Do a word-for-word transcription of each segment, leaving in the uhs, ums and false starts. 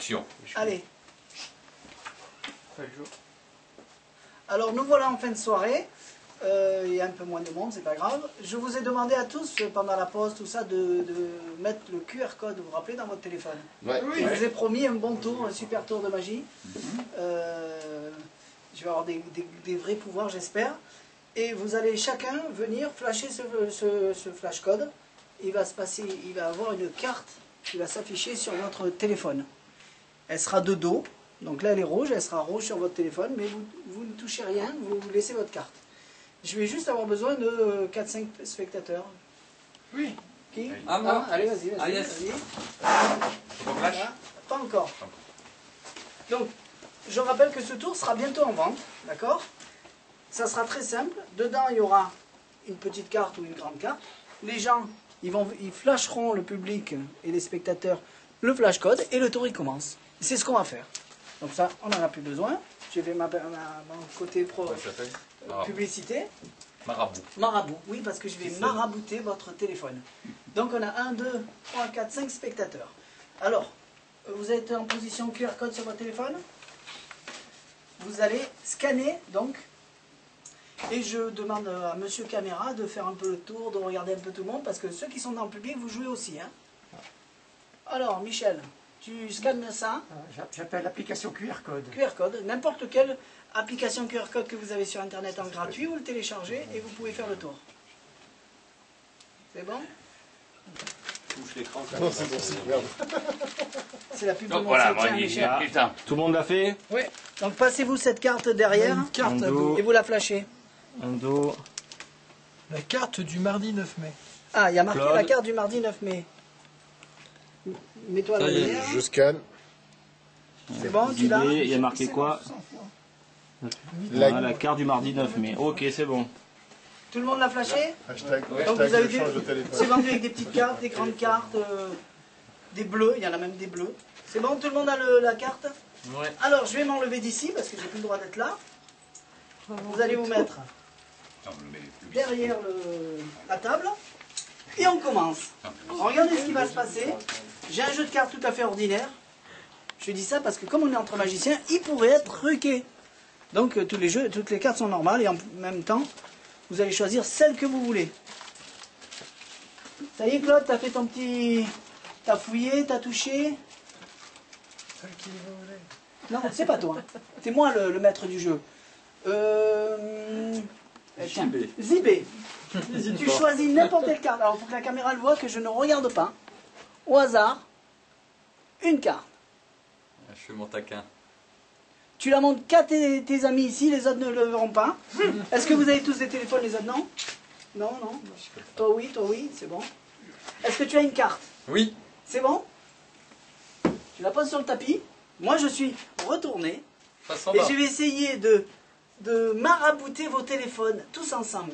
Action. Allez. Alors nous voilà en fin de soirée. Euh, il y a un peu moins de monde, c'est pas grave. Je vous ai demandé à tous, pendant la pause, tout ça, de, de mettre le Q R code, vous vous rappelez, dans votre téléphone. Ouais. Je vous ai promis un bon tour, un super tour de magie. Euh, je vais avoir des, des, des vrais pouvoirs, j'espère. Et vous allez chacun venir flasher ce, ce, ce flash code. Il va se passer, il va avoir une carte qui va s'afficher sur votre téléphone. Elle sera de dos. Donc là, elle est rouge, elle sera rouge sur votre téléphone, mais vous, vous ne touchez rien, vous, vous laissez votre carte. Je vais juste avoir besoin de quatre cinq spectateurs. Oui. Qui? Ah, moi. Ah, allez, vas-y, vas-y. Ah, yes. Vas-y. Faut qu'on flash? Voilà. Pas encore. Donc, je rappelle que ce tour sera bientôt en vente, d'accord? Ça sera très simple. Dedans, il y aura une petite carte ou une grande carte. Les gens, ils, vont, ils flasheront, le public et les spectateurs, le flash code et le tour, il commence. C'est ce qu'on va faire. Donc ça, on n'en a plus besoin. Je vais ma, ma, mon côté pro, Ouais, ça fait. euh, publicité. Marabout. Marabout, oui, parce que je vais marabouter votre téléphone. Donc on a un, deux, trois, quatre, cinq spectateurs. Alors, vous êtes en position Q R code sur votre téléphone. Vous allez scanner, donc. Et je demande à Monsieur Caméra de faire un peu le tour, de regarder un peu tout le monde, parce que ceux qui sont dans le public, vous jouez aussi. Hein. Alors, Michel, tu scannes ça. J'appelle l'application Q R code. Q R code, n'importe quelle application Q R code que vous avez sur Internet en gratuit, vous le téléchargez et vous pouvez faire le tour. C'est bon? Touche l'écran. Non, c'est bon, c'est merde. C'est la pub de Donc mon voilà, site. moi, Tiens, il Michel. y a Tout le monde l'a fait? Oui. Donc passez-vous cette carte derrière Une carte Un à dos. dos. et vous la flashez. Un dos. La carte du mardi neuf mai. Ah, il y a marqué Claude. la carte du mardi neuf mai. Mets-toi la Ça y est, lumière. Je scanne. C'est bon, tu l'as? Il y a marqué quoi? La- Ah, la carte du mardi neuf mai. Ok, c'est bon. Tout le monde l'a flashé? Hashtag, Donc hashtag vous avez je des... change de C'est téléphone. vendu avec des petites cartes, des grandes cartes, euh, des bleus, il y en a même des bleus. C'est bon, tout le monde a le- la carte? Ouais. Alors, je vais m'enlever d'ici parce que j'ai plus le droit d'être là. Vous allez vous mettre Attends, je le mets plus vite. derrière le- la table. Et on commence. Regardez ce qui va se passer. J'ai un jeu de cartes tout à fait ordinaire. Je dis ça parce que comme on est entre magiciens, il pourrait être truqué. Donc euh, tous les jeux, toutes les cartes sont normales et en même temps, vous allez choisir celle que vous voulez. Ça y est Claude, t'as fait ton petit... T'as fouillé, t'as touché. Celle qui vous voulez. Non, c'est pas toi. C'est moi le, le maître du jeu. Euh... euh, tiens, Zibé. Tu choisis n'importe quelle carte. Alors, il faut que la caméra le voit que je ne regarde pas. Au hasard, une carte. Je fais mon taquin. Tu la montres qu'à tes, tes amis ici, les autres ne le verront pas. Est-ce que vous avez tous des téléphones, les autres non? Non, non. Toi oui, toi oui, c'est bon. Est-ce que tu as une carte? Oui. C'est bon? Tu la poses sur le tapis. Moi, je suis retourné. Ça s'en Et va. je vais essayer de, de marabouter vos téléphones, tous ensemble.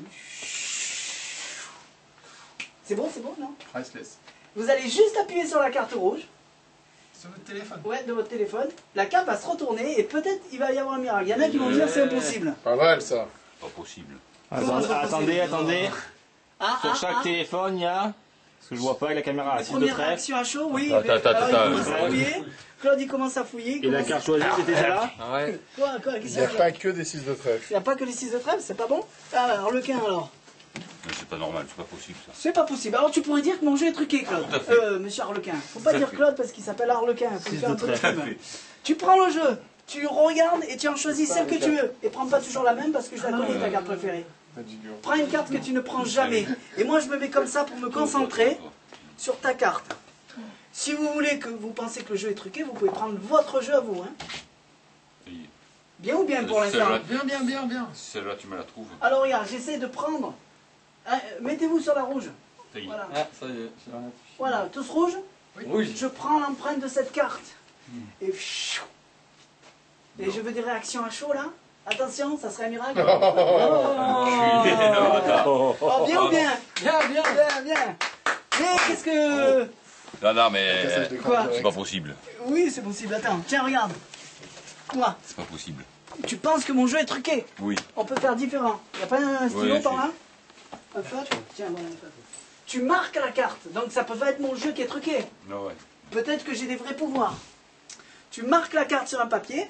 C'est bon, c'est bon, non? Priceless. Vous allez juste appuyer sur la carte rouge, Sur votre téléphone. ouais, de votre téléphone. La carte va se retourner et peut-être il va y avoir un miracle. Il y en a qui vont dire c'est impossible. Pas mal ça. Pas possible. Attendez, attendez, attendez. Ah, Sur ah, chaque ah. téléphone, il y a... Parce que je vois pas avec la caméra, six de Première trèfle. réaction à chaud, oui. Attends, mais- attends, alors, attends, il commence à attends. fouiller. Claude, il commence à fouiller. il Et la commence- carte choisie, c'était déjà là? Ah ouais. Quoi, quoi, Il qu'est-ce n'y a qu'il y a pas que des six de trèfle. Il n'y a pas que les six de trèfle, c'est pas bon? Ah, alors, lequin alors? Mais c'est pas normal, c'est pas possible ça. C'est pas possible. Alors tu pourrais dire que mon jeu est truqué, Claude. Tout à fait. Euh, monsieur Harlequin. Faut pas Tout à dire fait. Claude parce qu'il s'appelle Harlequin. Faut Six faire de un peu de trèfle. pub. Tu prends le jeu, tu regardes et tu en choisis celle que tu veux. Et prends pas toujours la même parce que je la connais ta carte préférée. Prends une carte que tu ne prends jamais. Et moi je me mets comme ça pour me concentrer sur ta carte. Si vous voulez que vous pensez que le jeu est truqué, vous pouvez prendre votre jeu à vous. Hein. Bien ou bien pour l'instant? Celle-là, Bien, bien, bien, bien. celle-là, tu me la trouves. Alors regarde, j'essaie de prendre. Hein, mettez-vous sur la rouge. Ça y est. Voilà. Ah, ça y est. Voilà, tous rouges. Oui. Je prends l'empreinte de cette carte. Et, pfiou. Et je veux des réactions à chaud là. Attention, ça serait un miracle. Enculé, non, attends. Oh, bien ou bien? Bien, bien. Bien, bien. Mais qu'est-ce que... Non, non, mais Quoi? c'est pas possible. Oui, c'est possible. Attends, tiens, regarde. Quoi? C'est pas possible. Tu penses que mon jeu est truqué? Oui. On peut faire différent. Il n'y a pas un stylo Oui, par si. là? Un feutre? Tiens, voilà un feutre. Tu marques la carte. Donc ça peut pas être mon jeu qui est truqué. Non, ouais. Peut-être que j'ai des vrais pouvoirs. Tu marques la carte sur un papier.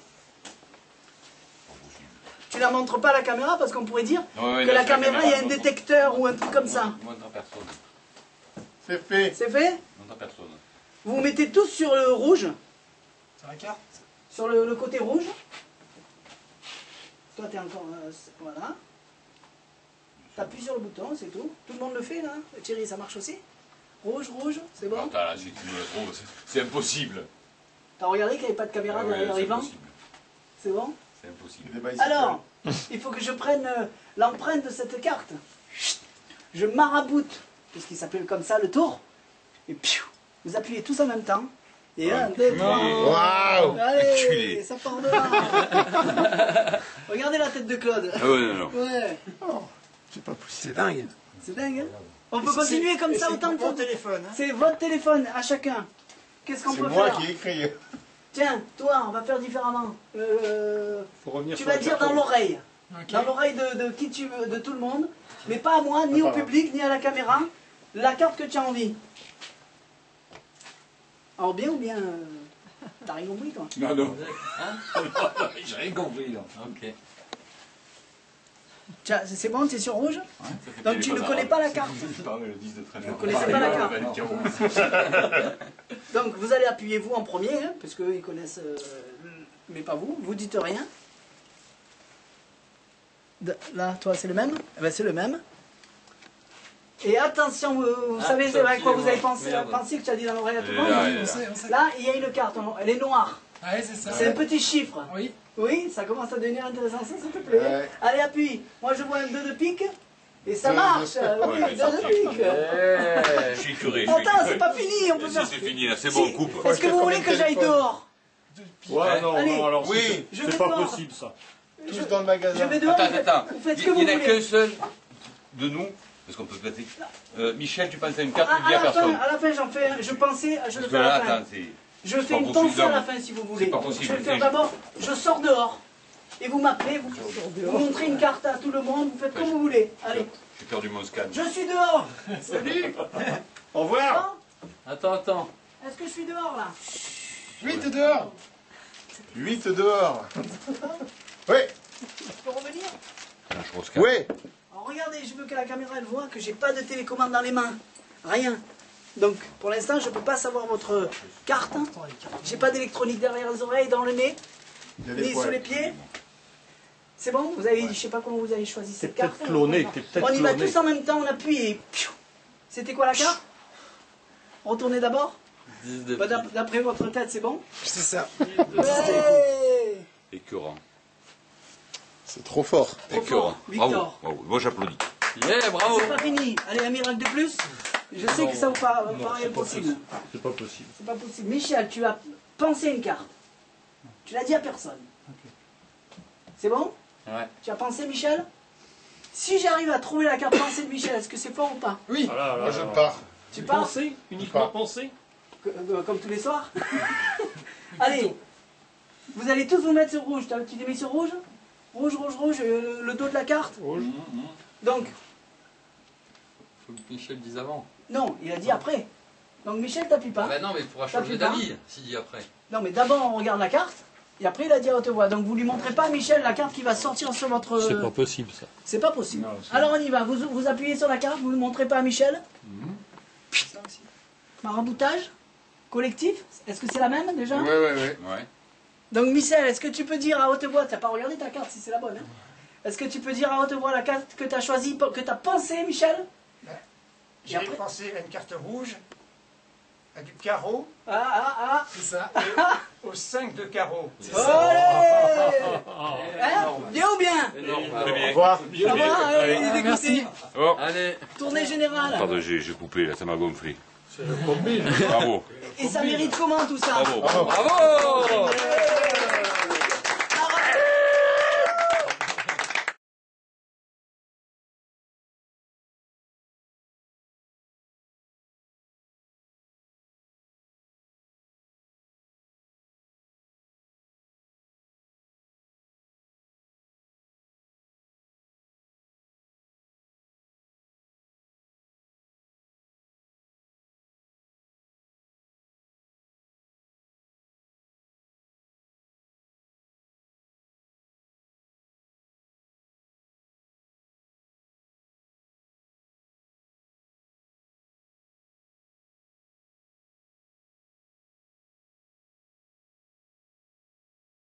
Tu la montres pas à la caméra parce qu'on pourrait dire Ouais, ouais, que là, la c'est la caméra, il y a caméra, un non, non. détecteur ou un truc comme ça. Moi, n'entends personne. C'est fait. C'est fait? N'entends personne. Vous vous mettez tous sur le rouge, Sur la carte. sur le, le côté rouge. Toi, tu es encore... euh, voilà. T'appuies sur le bouton, c'est tout. Tout le monde le fait, là. Thierry, ça marche aussi? Rouge, rouge, c'est bon? Attends, là, si tu me le trouves, c'est- c'est impossible. T'as regardé qu'il n'y avait pas de caméra Ah ouais, derrière c'est Yvan? impossible. C'est bon? C'est impossible. Des bicycles. Alors, il faut que je prenne euh, l'empreinte de cette carte. Chut. Je maraboute, puisqu'il s'appelle comme ça, le tour. Et piou, vous appuyez tous en même temps. Et un, deux, trois. Waouh. Allez, Enculé. ça part de là. Regardez la tête de Claude. Ah ouais, non, non. Ouais, C'est pas possible. C'est dingue. c'est dingue. Hein, on peut continuer comme ça autant de temps. téléphone. C'est votre téléphone à chacun. Qu'est-ce qu'on C'est peut moi faire? qui ai écrit. Tiens, toi, on va faire différemment. Euh, Faut revenir tu sur vas la dire carte dans rouge. l'oreille. Ok. Dans l'oreille de, de qui tu veux, de tout le monde, mais pas à moi, ni au Attends. public, ni à la caméra, la carte que tu as envie. Alors bien ou bien euh, t'as rien compris toi? Non, non. J'ai rien compris, là. Ok. Tiens, c'est c'est bon, tu es sur rouge? Ça fait Donc tu ne téléphone connais arabe. pas la carte. Pardon, le dix de traîneur. Vous connaissez pas la carte. Ouais, le carreau. Donc vous allez appuyer vous en premier, hein, parce qu'eux ils connaissent, euh, mais pas vous, vous dites rien. De- là, toi c'est le même? Eh ben, c'est le même. Et attention, vous, vous Ah, savez ça, à quoi vous avez excusez-moi. pensé, Merde. pensé que tu as dit dans l'oreille à tout le Et là, monde? et On là. sait, on sait. Là, il y a une carte, en- elle est noire. Ouais, c'est ça. C'est un petit chiffre. Oui. Oui, ça commence à devenir intéressant, ça, s'il te plaît. Ouais. Allez, appuie. Moi, je vois un deux de pique. Et ça Deux, marche. deux. Oui, Ouais, deux mais de sorti. pique. Je suis curé. je suis Attends, curé. c'est pas fini. On peut Si, faire. c'est fini, là, c'est bon, Si. coupe. Est-ce que vous voulez que j'aille dehors? Ouais, non, Allez. non, alors Oui. c'est- Je c'est vais pas dehors. possible ça. Je, Tous dans le magasin. je vais dehors. Attends, vous faites- attends. Vous faites ce Il que vous n'y en a voulez. qu'un seul de nous, parce qu'on peut placer. Euh, Michel, tu penses à une carte, tu À, le à dis à la fin, personne. à la fin, j'en fais. un. Je pensais, je le Parce que fais à là, la fin. attends, c'est. Je fais pas une possible, pensée à la non. fin si vous voulez. C'est pas possible, Je vais le faire c'est- d'abord. Je sors dehors. Et vous m'appelez, vous, vous montrez une carte à tout le monde, vous faites comme vous voulez. Allez, J'ai perdu mon scan. je suis dehors. Salut. Au revoir. Bon, Attends, attends. est-ce que je suis dehors là? Oui, t'es dehors. huit dehors. Oui. Je peux revenir? Ah, je rescanne. Oui. Alors regardez, je veux que la caméra elle voit que j'ai pas de télécommande dans les mains. Rien. Donc pour l'instant je peux pas savoir votre carte. J'ai pas d'électronique derrière les oreilles, dans le nez, Il y a des ni sur poils. les pieds. C'est bon? Vous avez, je sais pas comment vous avez choisi T'es cette carte. peut-être cloné, t'es peut-être On y va cloné. tous en même temps, on appuie et... piou. C'était quoi la carte? Retournez d'abord. dix de Bah, pique. d'ap- D'après votre tête, c'est bon? C'est ça. Ouais. Écœurant. C'est trop fort. Trop Écœurant. fort, Victor. Bravo. Bravo. Moi, j'applaudis. Yeah, bravo. C'est pas fini. Allez, un miracle de plus. Je sais que ça vous paraît Non, paraît c'est pas impossible. possible. C'est pas possible. C'est pas possible. Michel, tu as pensé une carte. Tu l'as dit à personne. C'est bon? Ouais. Tu as pensé, Michel? Si j'arrive à trouver la carte pensée de Michel, est-ce que c'est fort ou pas? Oui. Voilà, Moi, je pars. Tu pars? Penser, uniquement penser. Que- euh, Comme tous les soirs? Allez, vous allez tous vous mettre sur rouge. T'as- Tu t'es mis sur rouge? Rouge, rouge, rouge, euh, le dos de la carte. Donc, Faut que Michel dise avant. non, il a dit après. Donc Michel, t'appuies pas. Bah non, mais il pourra T'as changer plus tard. d'avis s'il dit après. Non, mais d'abord on regarde la carte, et après il a dit à haute voix. Donc vous lui montrez pas, Michel, la carte qui va sortir sur votre... C'est pas possible ça. C'est pas possible. Non, c'est- Alors on y va. Vous, vous appuyez sur la carte, vous ne montrez pas à Michel. Maraboutage collectif. Est-ce que c'est la même déjà? Oui, oui, oui. Ouais. Donc Michel, est-ce que tu peux dire à haute voix, t'as pas regardé ta carte si c'est la bonne, hein? Est-ce que tu peux dire à haute voix la carte que tu as choisie, que tu as pensée, Michel? J'ai pensé à une carte rouge, à du carreau, Ah, ah, ah. C'est ça. et au cinq de carreau. Allez Hein? Bien ou bien? Énorme. Très bien. Au revoir. Ça va, allez, Ah, merci. Oh. Allez. Tournée générale. Pardon, j'ai j'ai coupé, là, ça m'a gonflé. Bravo. Et ça mérite comment tout ça? Bravo. Bravo. Ouais.